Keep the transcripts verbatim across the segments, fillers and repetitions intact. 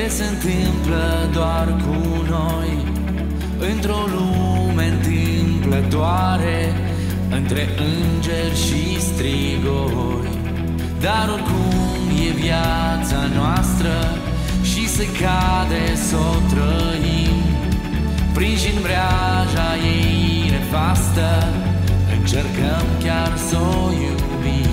se întâmplă doar cu noi, într-o lume întâmplătoare, între îngeri și strigoi. Dar oricum e viața noastră și se cade să o trăim, prinși în breaja ei nefastă, încercăm chiar să o iubim.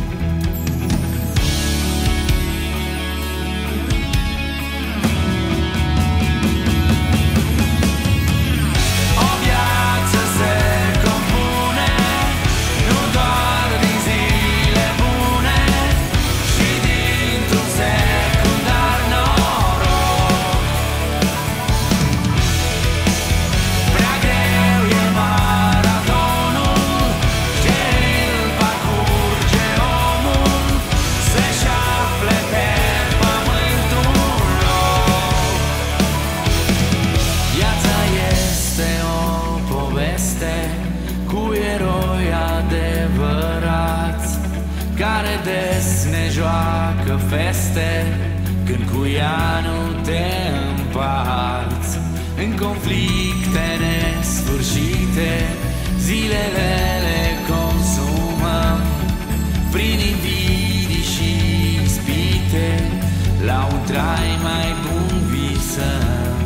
Cu eroi adevărați, care des ne joacă feste, când cu ea nu te împarți. În conflicte nesfârșite, zilele le consumăm, prin invidii și ispite, la un trai mai bun visăm.